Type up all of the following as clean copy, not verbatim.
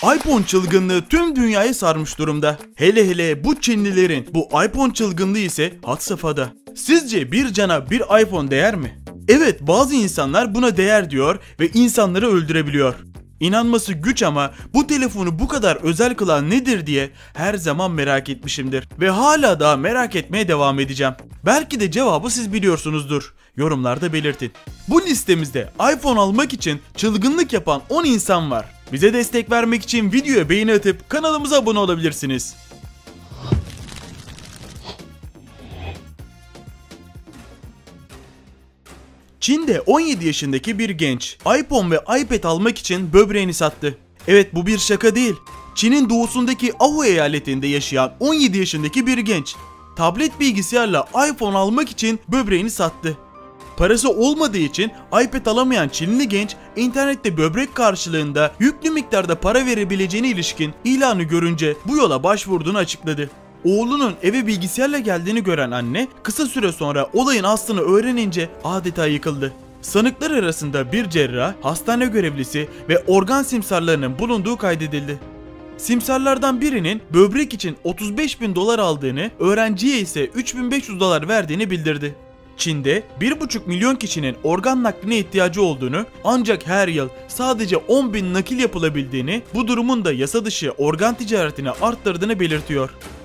iPhone çılgınlığı tüm dünyayı sarmış durumda. Hele hele bu Çinlilerin bu iPhone çılgınlığı ise had safhada. Sizce bir cana bir iPhone değer mi? Evet, bazı insanlar buna değer diyor ve insanları öldürebiliyor. İnanması güç ama bu telefonu bu kadar özel kılan nedir diye her zaman merak etmişimdir. Ve hala daha merak etmeye devam edeceğim. Belki de cevabı siz biliyorsunuzdur. Yorumlarda belirtin. Bu listemizde iPhone almak için çılgınlık yapan 10 insan var. Bize destek vermek için videoya beğeni atıp kanalımıza abone olabilirsiniz. Çin'de 17 yaşındaki bir genç iPhone ve iPad almak için böbreğini sattı. Evet, bu bir şaka değil. Çin'in doğusundaki Ahu eyaletinde yaşayan 17 yaşındaki bir genç tablet bilgisayarla iPhone almak için böbreğini sattı. Parası olmadığı için iPad alamayan Çinli genç internette böbrek karşılığında yüklü miktarda para verebileceğine ilişkin ilanı görünce bu yola başvurduğunu açıkladı. Oğlunun eve bilgisayarla geldiğini gören anne kısa süre sonra olayın aslını öğrenince adeta yıkıldı. Sanıklar arasında bir cerrah, hastane görevlisi ve organ simsarlarının bulunduğu kaydedildi. Simsarlardan birinin böbrek için 35.000 dolar aldığını, öğrenciye ise 3.500 dolar verdiğini bildirdi. Çin'de 1,5 milyon kişinin organ nakline ihtiyacı olduğunu, ancak her yıl sadece 10.000 nakil yapılabildiğini, bu durumun da yasa dışı organ ticaretini arttırdığını belirtiyor.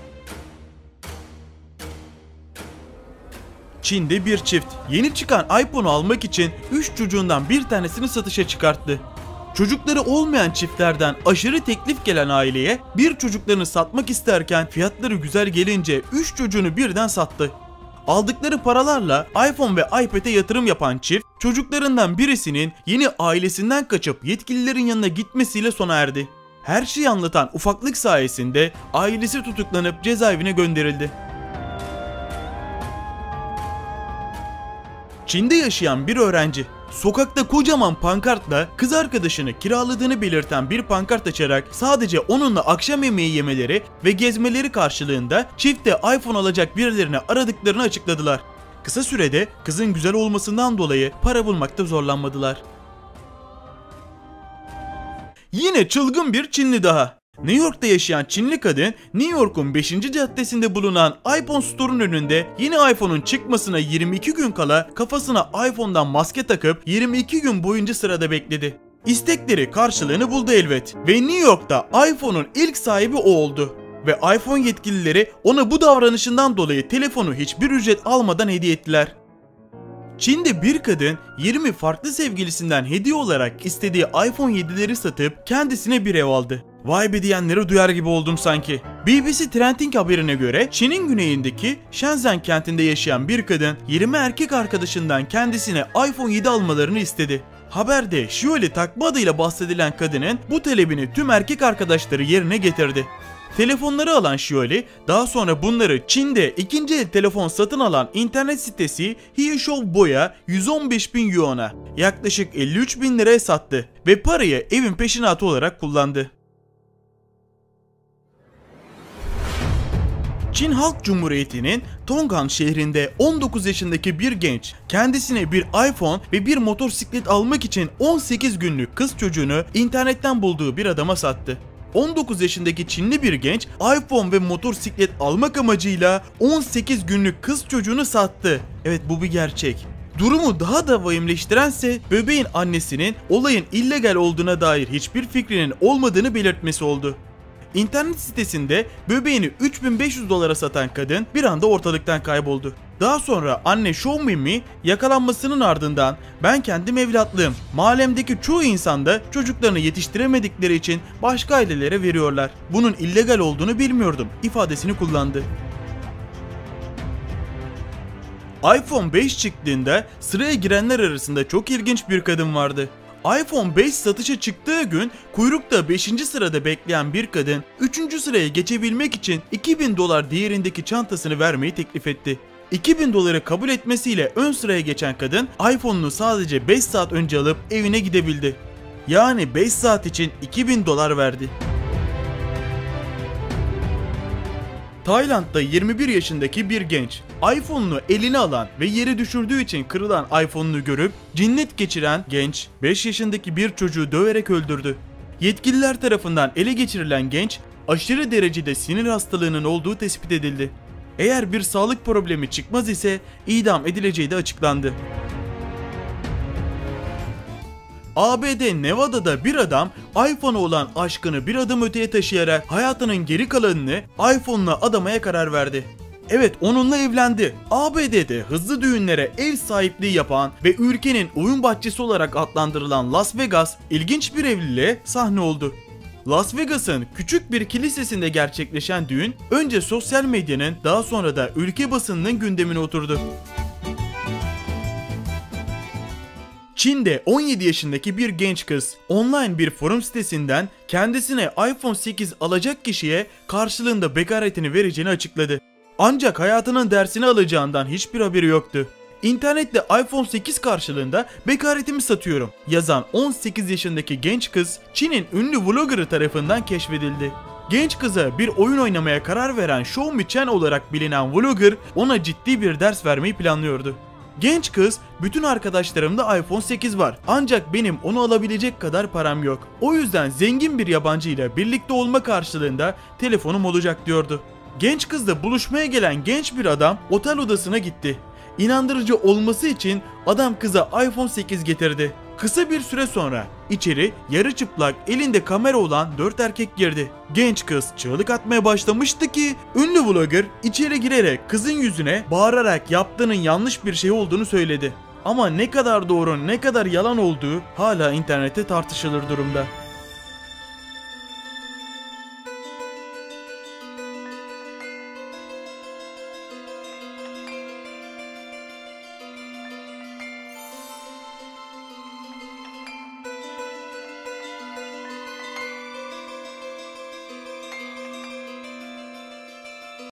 Çin'de bir çift yeni çıkan iPhone'u almak için 3 çocuğundan bir tanesini satışa çıkarttı. Çocukları olmayan çiftlerden aşırı teklif gelen aileye bir çocuklarını satmak isterken fiyatları güzel gelince 3 çocuğunu birden sattı. Aldıkları paralarla iPhone ve iPad'e yatırım yapan çift, çocuklarından birisinin yeni ailesinden kaçıp yetkililerin yanına gitmesiyle sona erdi. Her şeyi anlatan ufaklık sayesinde ailesi tutuklanıp cezaevine gönderildi. Çin'de yaşayan bir öğrenci sokakta kocaman pankartla kız arkadaşını kiraladığını belirten bir pankart açarak sadece onunla akşam yemeği yemeleri ve gezmeleri karşılığında çifte iPhone alacak birilerini aradıklarını açıkladılar. Kısa sürede kızın güzel olmasından dolayı para bulmakta zorlanmadılar. Yine çılgın bir Çinli daha. New York'ta yaşayan Çinli kadın, New York'un 5. caddesinde bulunan iPhone Store'un önünde yeni iPhone'un çıkmasına 22 gün kala kafasına iPhone'dan maske takıp 22 gün boyunca sırada bekledi. İstekleri karşılığını buldu elbet ve New York'ta iPhone'un ilk sahibi o oldu. Ve iPhone yetkilileri ona bu davranışından dolayı telefonu hiçbir ücret almadan hediye ettiler. Çin'de bir kadın 20 farklı sevgilisinden hediye olarak istediği iPhone 7'leri satıp kendisine bir ev aldı. Vay be diyenleri duyar gibi oldum sanki. BBC Trending haberine göre Çin'in güneyindeki Shenzhen kentinde yaşayan bir kadın 20 erkek arkadaşından kendisine iPhone 7 almalarını istedi. Haberde Xiaoli takma adıyla bahsedilen kadının bu talebini tüm erkek arkadaşları yerine getirdi. Telefonları alan Xiaoli daha sonra bunları Çin'de ikinci el telefon satın alan internet sitesi Hieshoubo'ya 115.000 yuan'a yaklaşık 53.000 liraya sattı ve parayı evin peşinatı olarak kullandı. Çin Halk Cumhuriyeti'nin Tong'an şehrinde 19 yaşındaki bir genç kendisine bir iPhone ve bir motosiklet almak için 18 günlük kız çocuğunu internetten bulduğu bir adama sattı. 19 yaşındaki Çinli bir genç iPhone ve motosiklet almak amacıyla 18 günlük kız çocuğunu sattı. Evet, bu bir gerçek. Durumu daha da vahimleştirense bebeğin annesinin olayın illegal olduğuna dair hiçbir fikrinin olmadığını belirtmesi oldu. İnternet sitesinde bebeğini 3.500 dolara satan kadın bir anda ortalıktan kayboldu. Daha sonra anne Xiaomi yakalanmasının ardından ben kendim evlatlığım, mahallemdeki çoğu insan da çocuklarını yetiştiremedikleri için başka ailelere veriyorlar. Bunun illegal olduğunu bilmiyordum ifadesini kullandı. iPhone 5 çıktığında sıraya girenler arasında çok ilginç bir kadın vardı. iPhone 5 satışa çıktığı gün kuyrukta 5. sırada bekleyen bir kadın 3. sıraya geçebilmek için 2.000 dolar değerindeki çantasını vermeyi teklif etti. 2.000 doları kabul etmesiyle ön sıraya geçen kadın iPhone'unu sadece 5 saat önce alıp evine gidebildi. Yani 5 saat için 2.000 dolar verdi. Tayland'da 21 yaşındaki bir genç iPhone'unu eline alan ve yere düşürdüğü için kırılan iPhone'unu görüp cinnet geçiren genç 5 yaşındaki bir çocuğu döverek öldürdü. Yetkililer tarafından ele geçirilen genç aşırı derecede sinir hastalığının olduğu tespit edildi. Eğer bir sağlık problemi çıkmaz ise idam edileceği de açıklandı. ABD Nevada'da bir adam iPhone'a olan aşkını bir adım öteye taşıyarak hayatının geri kalanını iPhone'la adamaya karar verdi. Evet, onunla evlendi. ABD'de hızlı düğünlere ev sahipliği yapan ve ülkenin oyun bahçesi olarak adlandırılan Las Vegas ilginç bir evliliğe sahne oldu. Las Vegas'ın küçük bir kilisesinde gerçekleşen düğün önce sosyal medyanın, daha sonra da ülke basınının gündemine oturdu. Çin'de 17 yaşındaki bir genç kız online bir forum sitesinden kendisine iPhone 8 alacak kişiye karşılığında bekaretini vereceğini açıkladı. Ancak hayatının dersini alacağından hiçbir haberi yoktu. İnternette iPhone 8 karşılığında bekaretimi satıyorum yazan 18 yaşındaki genç kız Çin'in ünlü vloggerı tarafından keşfedildi. Genç kıza bir oyun oynamaya karar veren Xiaomi Chen olarak bilinen vlogger ona ciddi bir ders vermeyi planlıyordu. Genç kız, bütün arkadaşlarımda iPhone 8 var ancak benim onu alabilecek kadar param yok. O yüzden zengin bir yabancı ile birlikte olma karşılığında telefonum olacak diyordu. Genç kızla buluşmaya gelen genç bir adam otel odasına gitti. İnandırıcı olması için adam kıza iPhone 8 getirdi. Kısa bir süre sonra içeri yarı çıplak elinde kamera olan 4 erkek girdi. Genç kız çığlık atmaya başlamıştı ki ünlü vlogger içeri girerek kızın yüzüne bağırarak yaptığının yanlış bir şey olduğunu söyledi. Ama ne kadar doğru ne kadar yalan olduğu hala internette tartışılır durumda.